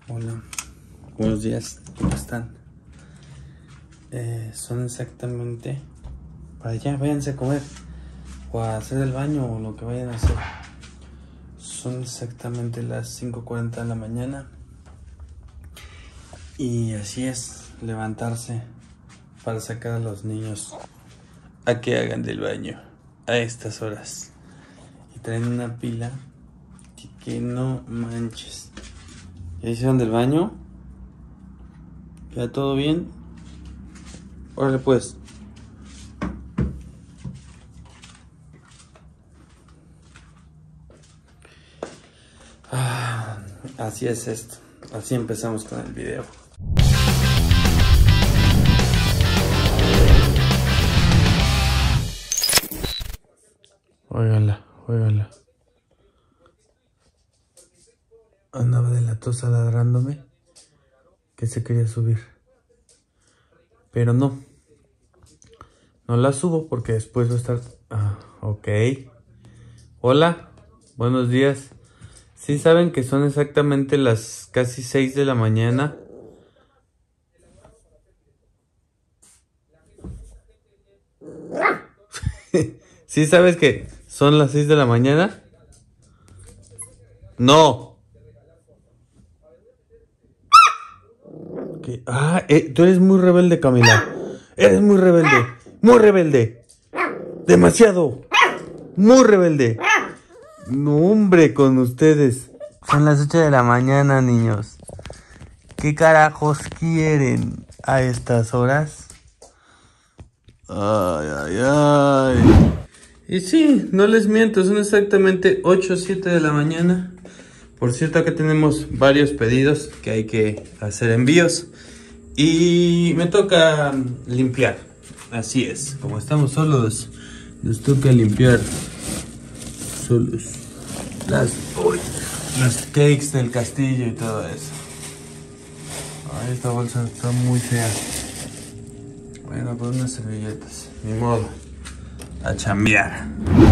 Hola, buenos días, ¿cómo están? Son exactamente para allá, váyanse a comer o a hacer el baño o lo que vayan a hacer. Son exactamente las 5:40 de la mañana y así es, levantarse para sacar a los niños a que hagan del baño a estas horas. Y traen una pila que no manches. ¿Ya hicieron del baño? ¿Queda todo bien? Órale pues. Así es esto. Así empezamos con el video. Óigala, óigala. Andaba de la tosa ladrándome que se quería subir. Pero no. No la subo porque después va a estar... ok. Hola. Buenos días. ¿Sí saben que son exactamente las casi 6 de la mañana? ¿Sí sabes que son las 6 de la mañana? No. Tú eres muy rebelde, Camila. Eres muy rebelde. Muy rebelde. Demasiado. Muy rebelde. No, hombre, con ustedes. Son las 8 de la mañana, niños. ¿Qué carajos quieren a estas horas? Ay, ay, ay. Y sí, no les miento, son exactamente 8 o 7 de la mañana. Por cierto, acá tenemos varios pedidos que hay que hacer envíos. Y me toca limpiar. Así es, como estamos solos, nos toca limpiar solos las cakes del castillo y todo eso. Ay, esta bolsa está muy fea. Bueno, con unas servilletas, ni modo, a chambear.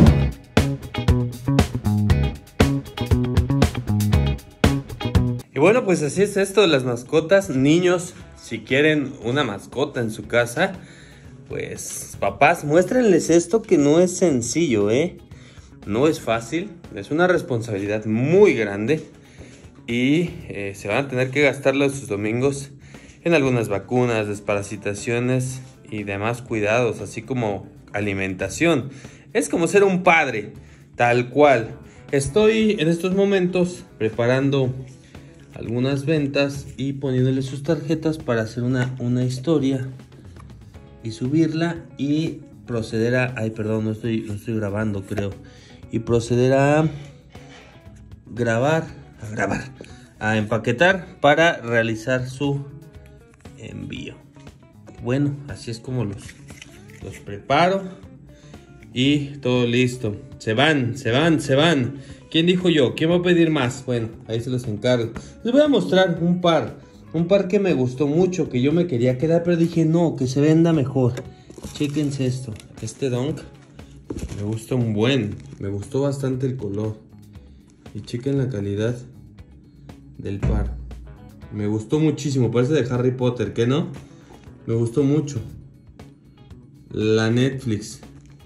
Y bueno, pues así es esto de las mascotas. Niños, si quieren una mascota en su casa, pues papás, muéstrenles esto que no es sencillo, no es fácil, es una responsabilidad muy grande. Y se van a tener que gastar sus domingos en algunas vacunas, desparasitaciones y demás cuidados, así como alimentación. Es como ser un padre, tal cual. Estoy en estos momentos preparando algunas ventas y poniéndole sus tarjetas para hacer una historia y subirla y proceder a... Ay, perdón, no estoy grabando, creo. Y proceder a grabar, a empaquetar para realizar su envío. Bueno, así es como los preparo y todo listo. Se van. ¿Quién dijo yo? ¿Quién va a pedir más? Bueno, ahí se los encargo. Les voy a mostrar un par que me gustó mucho, que yo me quería quedar, pero dije no, que se venda mejor. Chéquense esto. Este Dunk me gustó me gustó bastante el color. Y chequen la calidad del par. Me gustó muchísimo, parece de Harry Potter, ¿qué no? Me gustó mucho la Netflix.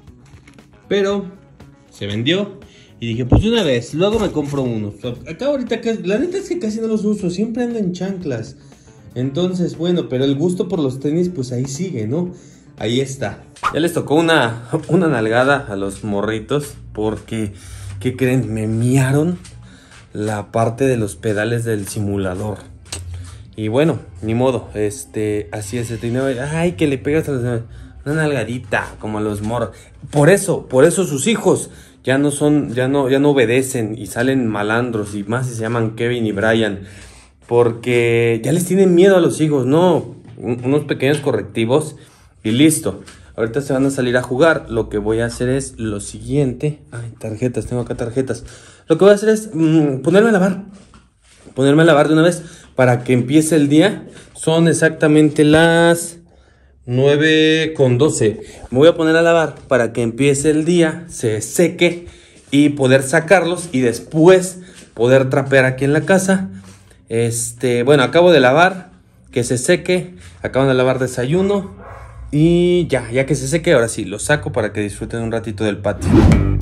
Pero se vendió. Y dije, pues de una vez, luego me compro uno. Acá ahorita, la neta es que casi no los uso, siempre ando en chanclas. Entonces, bueno, pero el gusto por los tenis, pues ahí sigue, ¿no? Ahí está. Ya les tocó una nalgada a los morritos, porque, ¿qué creen? Me miaron la parte de los pedales del simulador. Y bueno, ni modo, así es, ay, que le pegas a una nalgadita, como a los morros. Por eso sus hijos ya no obedecen y salen malandros, y más si se llaman Kevin y Brian, porque ya les tienen miedo a los hijos, ¿no? Unos pequeños correctivos y listo. Ahorita se van a salir a jugar. Lo que voy a hacer es lo siguiente. Ay, tarjetas, tengo acá tarjetas. Lo que voy a hacer es ponerme a lavar de una vez para que empiece el día. Son exactamente las 9:12. Me voy a poner a lavar para que empiece el día, se seque y poder sacarlos y después poder trapear aquí en la casa Bueno, acabo de lavar, que se seque. Acabo de lavar desayuno. Y ya que se seque, ahora sí, lo saco para que disfruten un ratito del patio.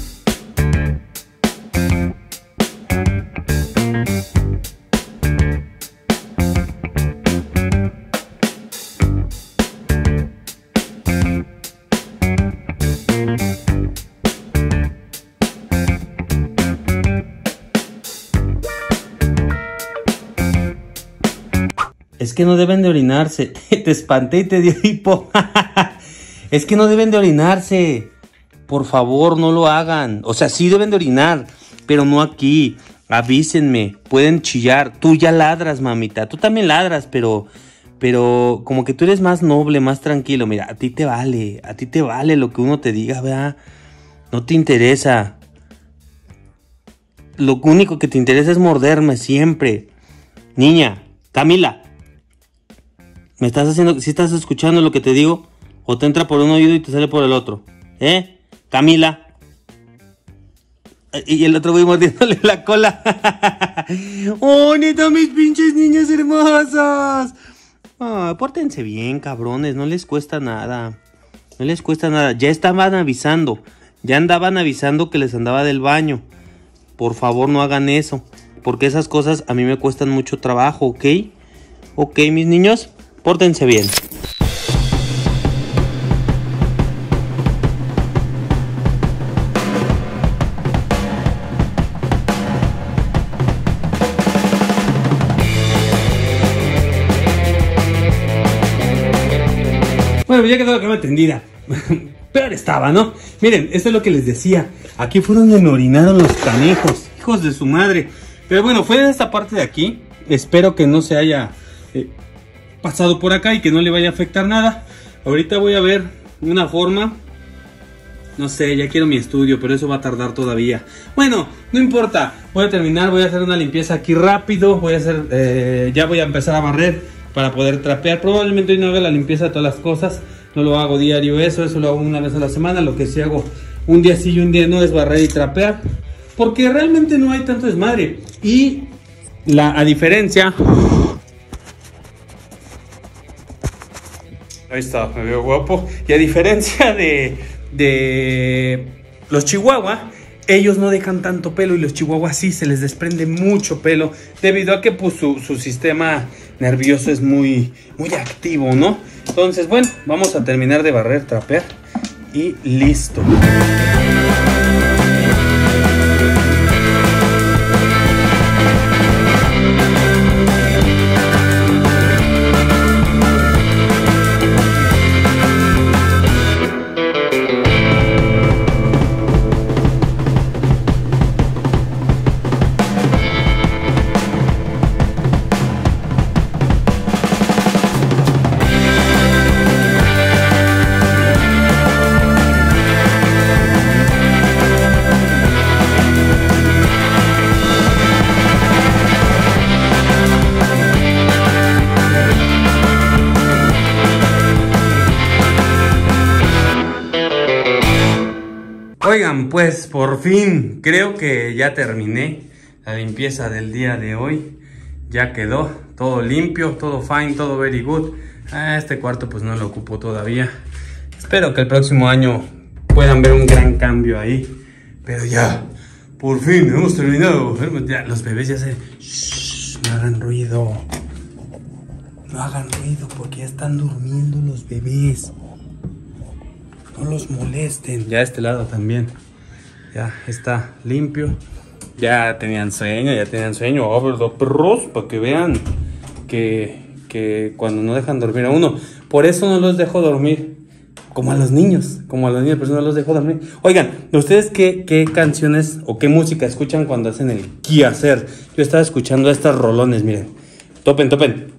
Es que no deben de orinarse. Te espanté y te dio hipo. Es que no deben de orinarse. Por favor, no lo hagan. O sea, sí deben de orinar, pero no aquí. Avísenme. Pueden chillar. Tú ya ladras, mamita. Tú también ladras, pero como que tú eres más noble, más tranquilo. Mira, a ti te vale. A ti te vale lo que uno te diga, ¿verdad? No te interesa. Lo único que te interesa es morderme siempre. Niña, Camila. ¿Me estás haciendo, si estás escuchando lo que te digo? ¿O te entra por un oído y te sale por el otro? Camila. Y el otro güey mordiéndole la cola. ¡Oh, neta, mis pinches niñas hermosas! Oh, pórtense bien, cabrones, no les cuesta nada. No les cuesta nada. Ya estaban avisando. Ya andaban avisando que les andaba del baño. Por favor, no hagan eso. Porque esas cosas a mí me cuestan mucho trabajo, ¿ok? Ok, mis niños. Pórtense bien. Bueno, ya quedó la cama tendida. Peor estaba, ¿no? Miren, esto es lo que les decía. Aquí fue donde me orinaron los canijos. Hijos de su madre. Pero bueno, fue de esta parte de aquí. Espero que no se haya pasado por acá y que no le vaya a afectar nada. Ahorita voy a ver una forma. No sé, ya quiero mi estudio, pero eso va a tardar todavía. Bueno, no importa. Voy a terminar, voy a hacer una limpieza aquí rápido. Voy a hacer, ya voy a empezar a barrer para poder trapear. Probablemente hoy no haga la limpieza de todas las cosas. No lo hago diario eso lo hago una vez a la semana. Lo que sí hago un día sí y un día no es barrer y trapear. Porque realmente no hay tanto desmadre. Y a diferencia... Ahí está, me veo guapo. Y a diferencia de los chihuahua, ellos no dejan tanto pelo y los chihuahuas sí se les desprende mucho pelo debido a que pues, su sistema nervioso es muy activo, ¿no? Entonces, bueno, vamos a terminar de barrer, trapear y listo. Oigan, pues por fin creo que ya terminé la limpieza del día de hoy. Ya quedó todo limpio, todo fine, todo very good. Este cuarto pues no lo ocupo todavía. Espero que el próximo año puedan ver un gran cambio ahí. Pero ya, por fin hemos terminado. Ya, los bebés ya se... Shh, no hagan ruido. No hagan ruido porque ya están durmiendo los bebés. No los molesten. Ya este lado también. Ya está limpio. Ya tenían sueño, Oh, ¿verdad, perros? Para que vean que cuando no dejan dormir a uno. Por eso no los dejo dormir. Como a los niños. Por eso no los dejo dormir. Oigan, ¿ustedes qué canciones o qué música escuchan cuando hacen el quehacer? Yo estaba escuchando estas rolones, miren. Topen.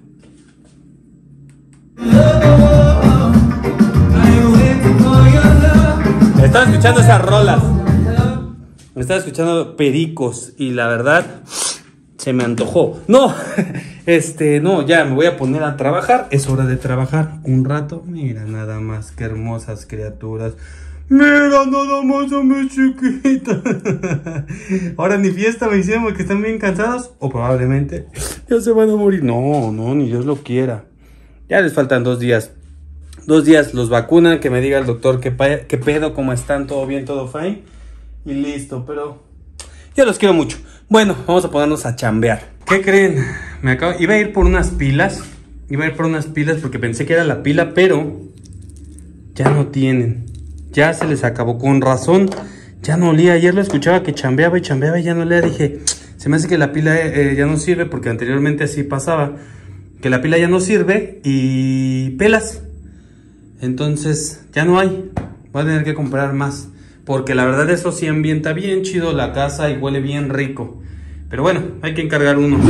Estaba escuchando esas rolas. Me estaba escuchando Pericos y la verdad se me antojó. No, no, ya me voy a poner a trabajar. Es hora de trabajar un rato. Mira nada más, qué hermosas criaturas. Mira, nada más a mi chiquita. Ahora ni fiesta me hicieron porque están bien cansados. O probablemente ya se van a morir. No, ni Dios lo quiera. Ya les faltan 2 días. 2 días los vacunan, que me diga el doctor qué pedo, cómo están, todo bien, todo fine. Y listo, pero yo los quiero mucho. Bueno, vamos a ponernos a chambear. ¿Qué creen? Iba a ir por unas pilas. Porque pensé que era la pila, pero ya no tienen. Ya se les acabó, con razón. Ya no olía. Ayer lo escuchaba que chambeaba y ya no olía. Dije, se me hace que la pila ya no sirve, porque anteriormente así pasaba. Que la pila ya no sirve y pelas. Entonces ya no hay. Voy a tener que comprar más, porque la verdad eso sí ambienta bien chido la casa y huele bien rico. Pero bueno, hay que encargar uno.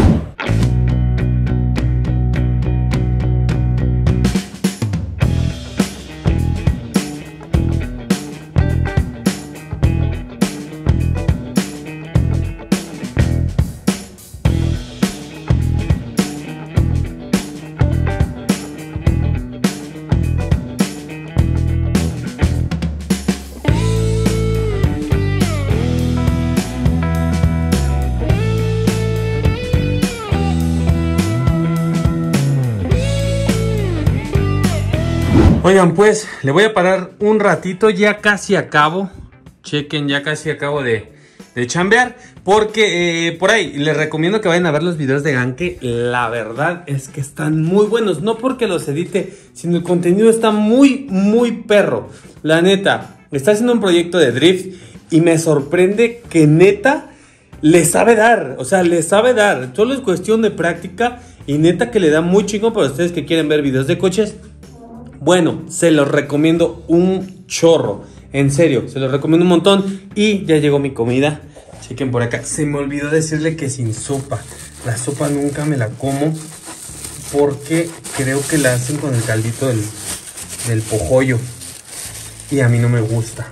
Oigan, pues, le voy a parar un ratito, ya casi acabo. Chequen, ya casi acabo de chambear. Porque por ahí les recomiendo que vayan a ver los videos de Ganke. La verdad es que están muy buenos. No porque los edite, sino el contenido está muy perro. La neta, está haciendo un proyecto de drift y me sorprende que neta le sabe dar. O sea, le sabe dar. Solo es cuestión de práctica y neta que le da muy chingo para ustedes que quieren ver videos de coches. Bueno, se los recomiendo un chorro. En serio, se los recomiendo un montón. Y ya llegó mi comida. Chequen por acá. Se me olvidó decirle que sin sopa. La sopa nunca me la como, porque creo que la hacen con el caldito del pojollo. Y a mí no me gusta.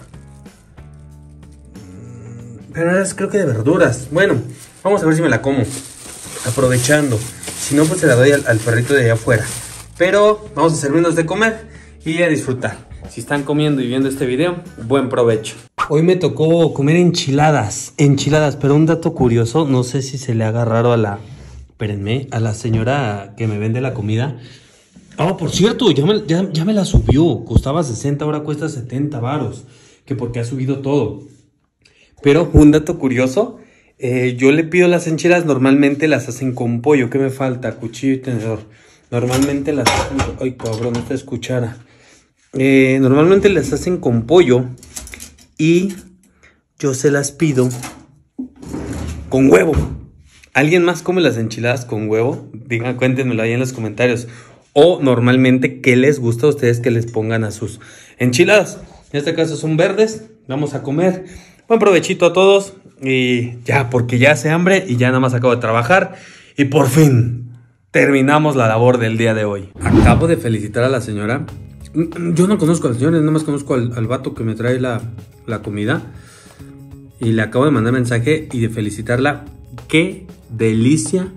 Pero es creo que de verduras. Bueno, vamos a ver si me la como. Aprovechando. Si no, pues se la doy al perrito de allá afuera. Pero vamos a servirnos de comer y a disfrutar. Si están comiendo y viendo este video, buen provecho. Hoy me tocó comer enchiladas, pero un dato curioso, no sé si se le haga raro a la... Espérenme, a la señora que me vende la comida. Por cierto, ya me la subió, costaba 60, ahora cuesta 70 varos, que porque ha subido todo. Pero un dato curioso, yo le pido las enchiladas, normalmente las hacen con pollo. ¿Qué me falta? Cuchillo y tenedor. Normalmente las hacen... Ay, cabrón, esta es cuchara. Normalmente las hacen con pollo y yo se las pido con huevo. ¿Alguien más come las enchiladas con huevo? Digan, cuéntenmelo ahí en los comentarios. O normalmente, ¿qué les gusta a ustedes que les pongan a sus enchiladas? En este caso son verdes. Vamos a comer. Buen provechito a todos. Y ya, porque ya hace hambre y ya nada más acabo de trabajar. Y por fin terminamos la labor del día de hoy. Acabo de felicitar a la señora. Yo no conozco a la señora, nada más conozco al vato que me trae la comida. Y le acabo de mandar mensaje y de felicitarla. ¡Qué delicia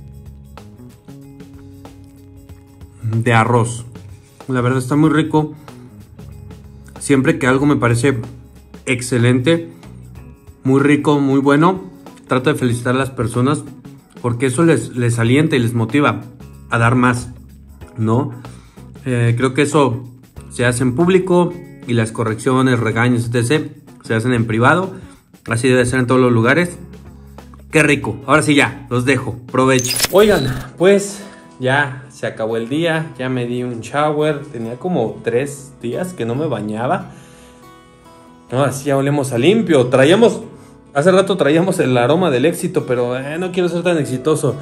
de arroz! La verdad está muy rico. Siempre que algo me parece excelente, muy rico, muy bueno, trato de felicitar a las personas, porque eso les alienta y les motiva a dar más, ¿no? Creo que eso se hace en público y las correcciones, regaños, etc. se hacen en privado. Así debe ser en todos los lugares. ¡Qué rico! Ahora sí ya, los dejo. Provecho. Oigan, pues ya se acabó el día. Ya me di un shower. Tenía como 3 días que no me bañaba. Ahora sí ya olemos a limpio. Hace rato traíamos el aroma del éxito, pero no quiero ser tan exitoso.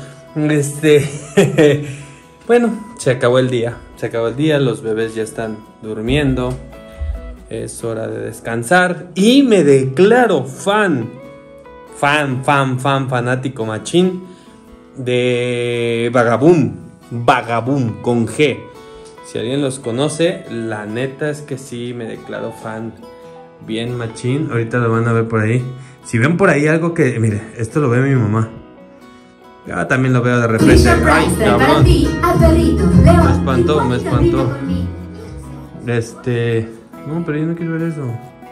Bueno, se acabó el día. Los bebés ya están durmiendo. Es hora de descansar. Y me declaro fanático machín de Vagabund con G. Si alguien los conoce, la neta es que sí me declaro fan bien machín. Ahorita lo van a ver por ahí. Si ven por ahí algo que... Mire, esto lo ve mi mamá. Ya también lo veo de repente. Ay, cabrón. Me espantó. No, pero yo no quiero ver eso.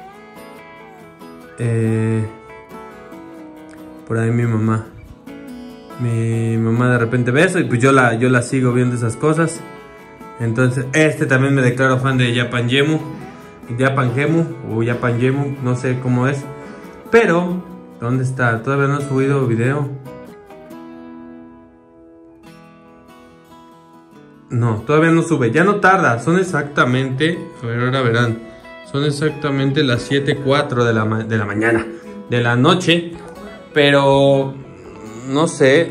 Por ahí mi mamá. Mi mamá de repente ve eso y pues yo la sigo viendo esas cosas. Entonces también me declaro fan de Japan Gemu o Japan Gemu, no sé cómo es. Pero, ¿dónde está? Todavía no he subido video. No, todavía no sube, ya no tarda. Son exactamente, a ver, ahora verán. Son exactamente las 7:04 de la mañana, de la noche. Pero, no sé.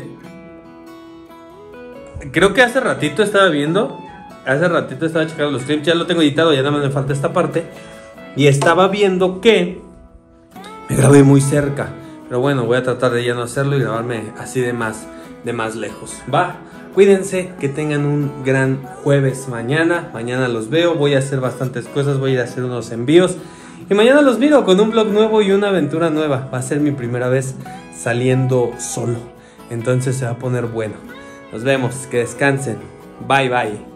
Creo que hace ratito estaba viendo. Hace ratito estaba checando los clips. Ya lo tengo editado, ya nada más me falta esta parte. Y estaba viendo que me grabé muy cerca. Pero bueno, voy a tratar de ya no hacerlo y grabarme así de más lejos. Va, cuídense, que tengan un gran jueves mañana. Mañana los veo, voy a hacer bastantes cosas. Voy a ir a hacer unos envíos. Y mañana los miro con un vlog nuevo y una aventura nueva. Va a ser mi primera vez saliendo solo. Entonces se va a poner bueno. Nos vemos, que descansen. Bye bye.